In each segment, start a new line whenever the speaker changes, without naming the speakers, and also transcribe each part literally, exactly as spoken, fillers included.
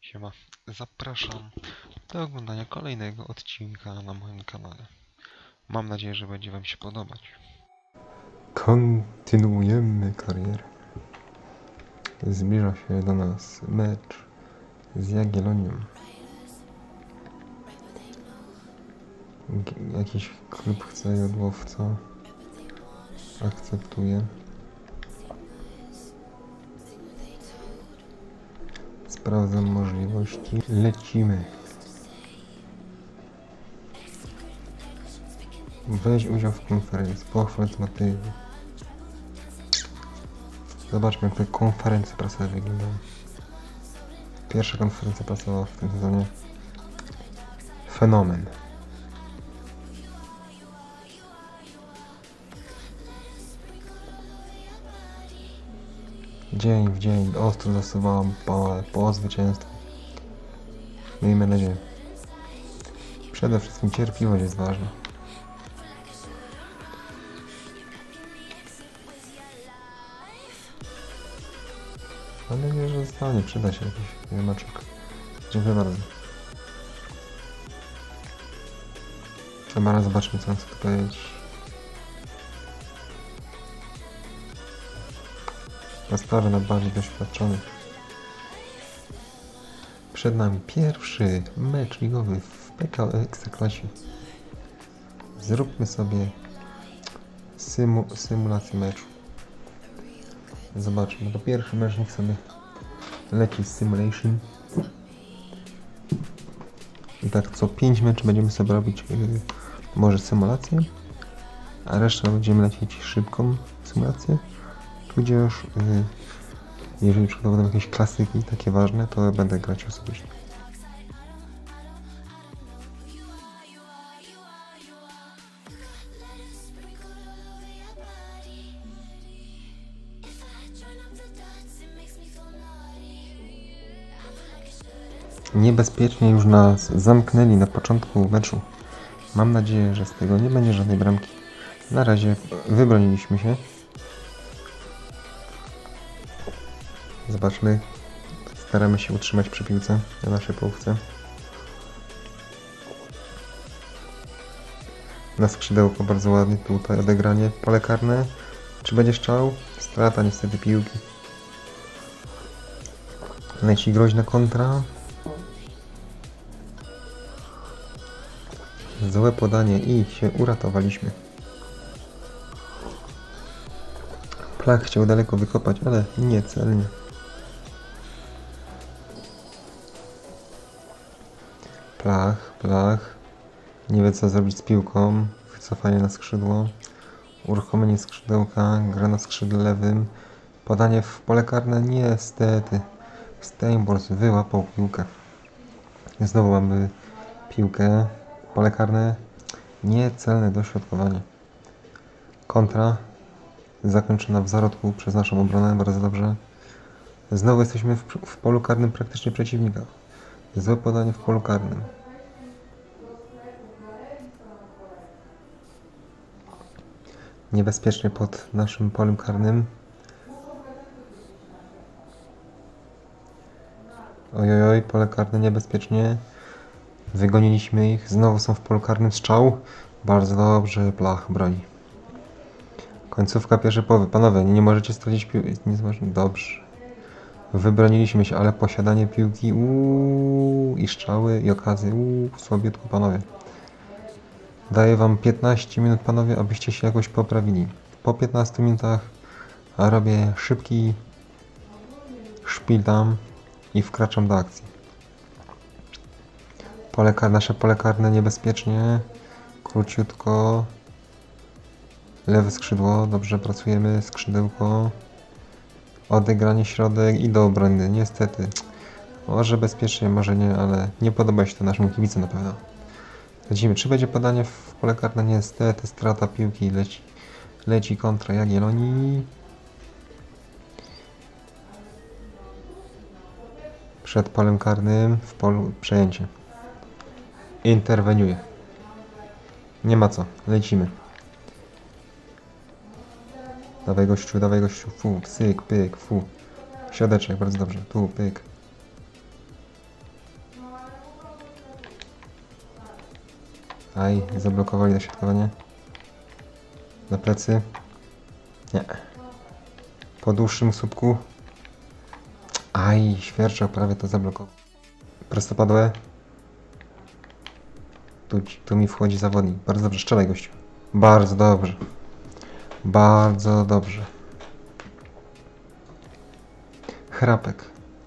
Siema, zapraszam do oglądania kolejnego odcinka na moim kanale. Mam nadzieję, że będzie Wam się podobać.
Kontynuujemy karierę. Zbliża się do nas mecz z Jagiellonią. G- jakiś klub chce jodłowca. Akceptuje. Sprawdzam możliwości. Lecimy. Weź udział w konferencji. Pochwal motywy. Zobaczmy, jak te konferencje prasowe wyglądają. Pierwsza konferencja prasowa w tym sezonie. Fenomen. Dzień w dzień ostro zasuwałam po, po zwycięstwie. Miejmy nadzieję. Przede wszystkim cierpliwość jest ważna. Mam nadzieję, że zostanie. Przyda się jakiś jemaczek. Dziękuję bardzo. Dobra, zobaczmy, co on chce powiedzieć. Postawy na bardziej doświadczonych. Przed nami pierwszy mecz ligowy w P K O Ekstraklasie. Zróbmy sobie symu symulację meczu. Zobaczmy, to pierwszy mecz, niech sobie leci simulation. I tak co pięć meczy będziemy sobie robić yy, może symulację, a resztę będziemy lecieć szybką symulację. Tudzież yy, jeżeli przykładowo jakieś klasyki takie ważne, to będę grać osobiście. Niebezpiecznie już nas zamknęli na początku meczu. Mam nadzieję, że z tego nie będzie żadnej bramki. Na razie wybroniliśmy się. Zobaczmy. Staramy się utrzymać przy piłce na naszej połówce. Na skrzydełko bardzo ładnie tutaj odegranie. Pole karne. Czy będzie strzał? Strata niestety piłki. Leci groźna kontra. Złe podanie i się uratowaliśmy. Plach chciał daleko wykopać, ale niecelnie. Plach, plach. Nie wie, co zrobić z piłką. Wycofanie na skrzydło. Uruchomienie skrzydełka. Gra na skrzydle lewym. Podanie w pole karne. Niestety. Steinbors wyłapał piłkę. Znowu mamy piłkę. Pole karne. Niecelne dośrodkowanie. Kontra. Zakończona w zarodku przez naszą obronę. Bardzo dobrze. Znowu jesteśmy w, w polu karnym praktycznie przeciwnika. Złe podanie w polu karnym. Niebezpiecznie pod naszym polem karnym. Ojojoj, pole karne niebezpiecznie. Wygoniliśmy ich. Znowu są w polu karnym. Strzał. Bardzo dobrze. Plach broni. Końcówka pierwszej połowy. Panowie, nie możecie stracić piłki. Dobrze. Wybroniliśmy się, ale posiadanie piłki. Uuu, i strzały, i okazje. Uuu, słabiutko, panowie. Daję wam piętnaście minut, panowie, abyście się jakoś poprawili. Po piętnastu minutach robię szybki szpil tam i wkraczam do akcji. Pole karne, nasze pole karne niebezpiecznie. Króciutko. Lewe skrzydło, dobrze pracujemy, skrzydełko. Odegranie środek i do obrony, niestety. Może bezpiecznie, może nie, ale nie podoba się to naszym kibicom na pewno. Lecimy, czy będzie podanie w pole karne? Niestety, strata piłki, leci, leci kontra Jagiellonii. Przed polem karnym, w polu przejęcie. Interweniuje. Nie ma co, lecimy. Dawaj gościu, dawaj gościu, fu, syk, pyk, fu. Siadeczek, bardzo dobrze, tu, pyk. Aj, zablokowali dośrodkowanie. Na plecy. Nie. Po dłuższym słupku. Aj, świerczok prawie to zablokował. Prostopadłe. Tu, tu mi wchodzi zawodnik. Bardzo dobrze, strzelaj gościu. Bardzo dobrze. Bardzo dobrze. Chrapek.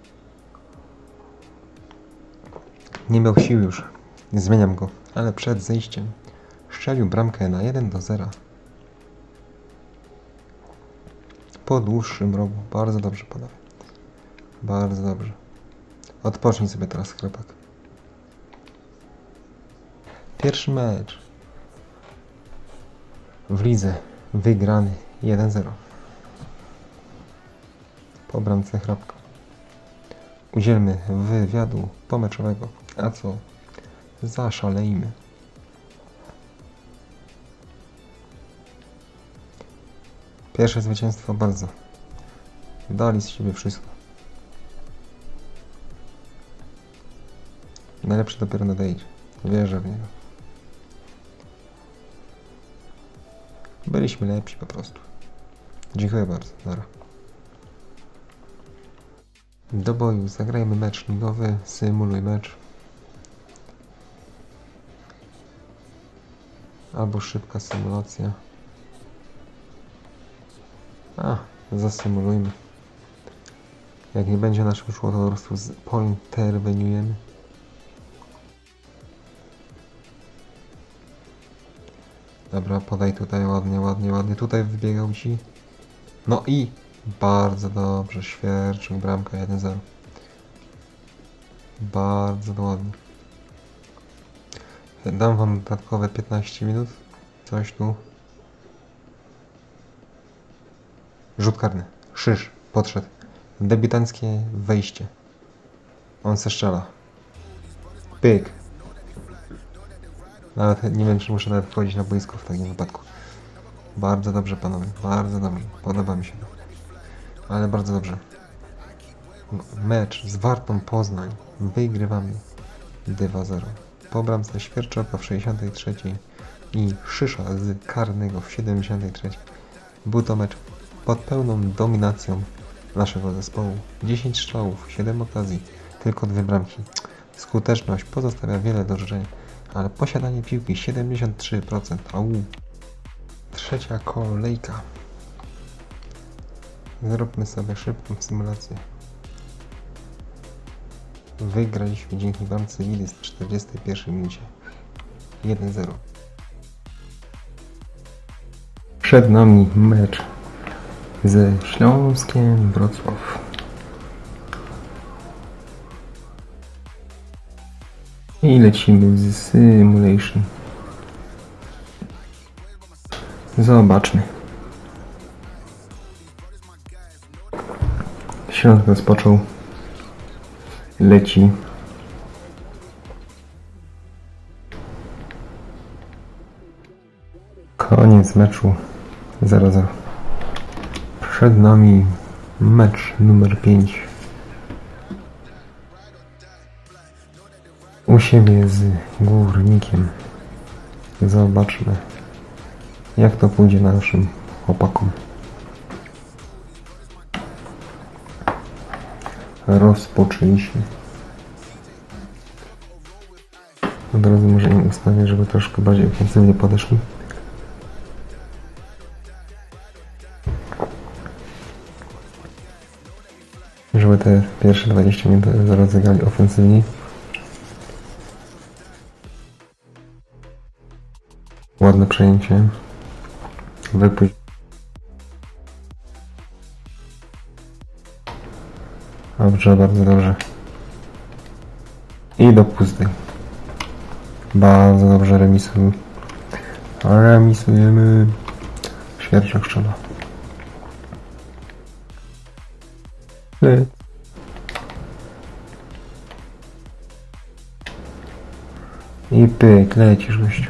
Nie miał sił już. Zmieniam go. Ale przed zejściem strzelił bramkę na jeden do zera. Po dłuższym rogu. Bardzo dobrze panowie. Bardzo dobrze. Odpocznij sobie teraz, chłopak. Pierwszy mecz w lidze wygrany jeden zero. Po bramce Chrapka. Udzielmy wywiadu pomeczowego. A co? Zaszalejmy. Pierwsze zwycięstwo bardzo. Dali z siebie wszystko. Najlepszy dopiero nadejdzie. Wierzę w niego. Byliśmy lepsi po prostu. Dziękuję bardzo. Nara. Do boju. Zagrajmy mecz ligowy. Symuluj mecz. Albo szybka symulacja. A, zasymulujmy. Jak nie będzie naszym szło, to po prostu pointerweniujemy. Dobra, podaj tutaj ładnie, ładnie, ładnie. Tutaj wybiegał ci. No i bardzo dobrze. Świerczuk, bramka jeden zero. Bardzo ładnie. Dam wam dodatkowe piętnaście minut. Coś tu. Rzut karny. Szysz. Podszedł. Debiutanckie wejście. On se strzela. Pyk. Nawet nie wiem, czy muszę nawet wchodzić na boisko w takim wypadku. Bardzo dobrze panowie. Bardzo dobrze. Podoba mi się to. Ale bardzo dobrze. Mecz z Wartą Poznań. Wygrywamy dwa zero. Po bramce Świerczoka w sześćdziesiątej trzeciej i Szysza z karnego w siedemdziesiątej trzeciej. Był to mecz pod pełną dominacją naszego zespołu. dziesięć strzałów, siedem okazji, tylko dwie bramki. Skuteczność pozostawia wiele do życzenia, ale posiadanie piłki siedemdziesiąt trzy procent. Au. Trzecia kolejka. Zróbmy sobie szybką symulację. Wygraliśmy dzięki bramce Widy w czterdziestej pierwszej minucie. jeden zero. Przed nami mecz ze Śląskiem Wrocław. I lecimy z simulation. Zobaczmy. Śląsk rozpoczął. Leci. Koniec meczu. zero zero. Przed nami mecz numer pięć. U siebie z Górnikiem. Zobaczmy, jak to pójdzie naszym chłopakom. Rozpoczęliśmy. Od razu może im ustawię, żeby troszkę bardziej ofensywnie podeszli. Żeby te pierwsze dwadzieścia minut rozegrali ofensywnie. Ładne przejęcie. Wypuść. Dobrze, bardzo dobrze. I do pustej. Bardzo dobrze remisuj. Remisujemy. Świerczok strzela. Lec. I pyk, lecisz gościu.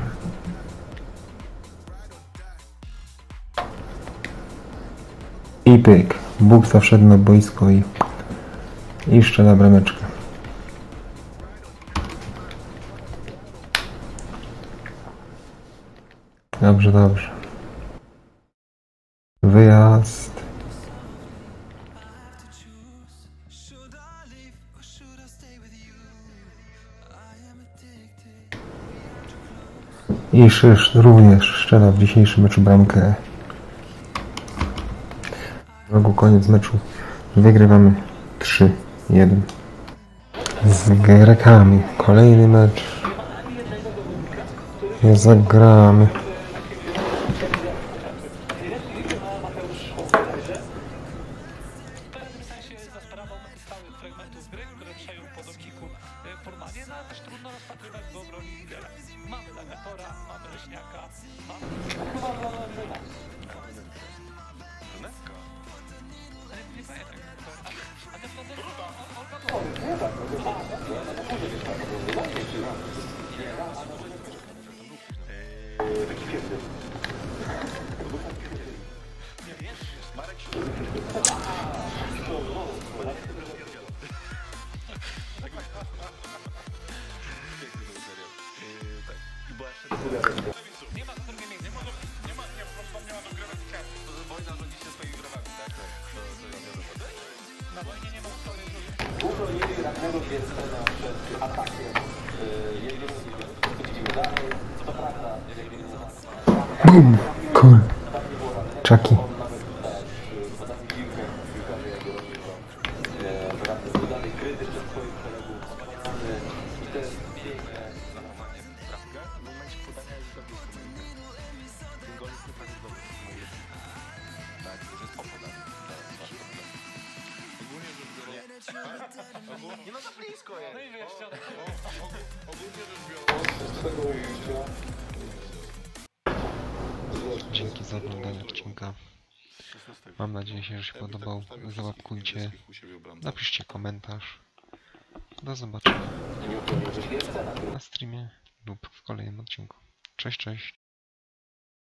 I pyk. Buksa wszedł na boisko i i strzela brameczkę. Dobrze, dobrze. Wyjazd. I Szysz również strzela w dzisiejszym meczu bramkę. W rogu koniec meczu. Wygrywamy trzy jeden. Z Grekami. Kolejny mecz. Nie zagramy.
Za sprawą stałych fragmentów gry, które przejął po dokiku formalnie, no ale też trudno rozpatrywać w obronie lidera. Mamy Lagatora, mamy Leśniaka, mamy... Ale nie pamiętam, a ten potem... Nie ma, to drugie miejsce. Nie ma, nie ma, nie, po prostu nie ma dogrywek kart. Wojna rządzi się swoimi prawami, tak? Tak, to, to ja wiadomo. Na wojnie nie ma historii. Dużo mieli rakunków jedzenia przed atakiem. Co prawda,
Bum! Cool. Czaki.
Nie no, za blisko jest. No i wiesz,
Dzięki za oglądanie odcinka. Mam nadzieję, że się podobał. Załapkujcie. Napiszcie komentarz. Do zobaczenia na streamie lub w kolejnym odcinku. Cześć, cześć.